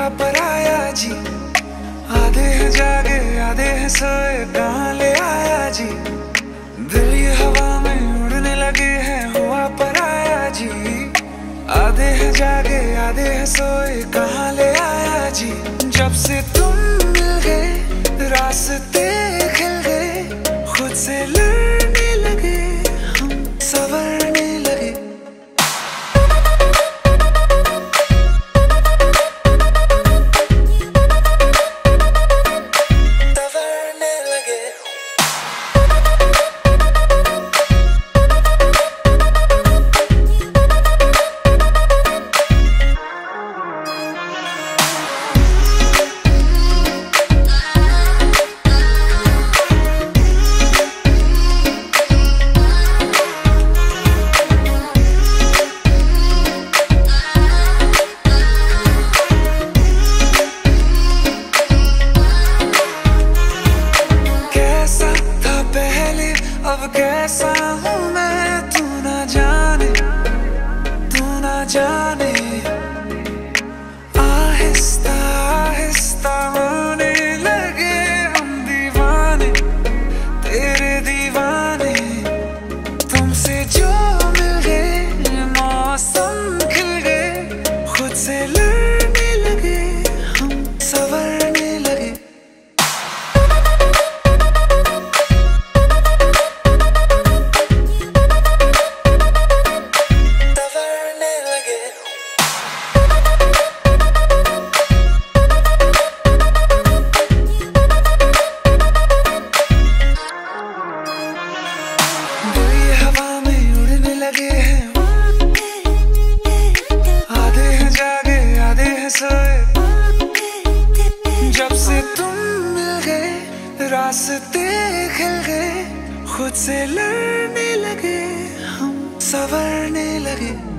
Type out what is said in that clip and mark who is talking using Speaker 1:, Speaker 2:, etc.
Speaker 1: हुआ पराया जी। आधे हैं जागे आधे हैं सोए, कहाँ ले आया जी। दिल ये हवा में उड़ने लगे हैं, हुआ पराया जी। आधे हैं जागे आधे हैं सोए, कहाँ ले आया जी। जब से तुम मिल गए रास्ते खिल गए, खुद से लड़ने लगे हम, संवरने लगे। अब कैसा हूँ मैं, तू ना जाने, तू ना जाने। आहिस्ता आहिस्ता होने लगे हम दीवाने, तेरे दीवाने। तुमसे जो मिल गए मौसम खिल गए, खुद से लड़ने लगे हम, संवरने लगे। लगे हैं आधे हैं जागे आधे हैं सोए, जब से तुम मिल गए रास्ते खिल गए, खुद से लड़ने लगे हम, संवरने लगे।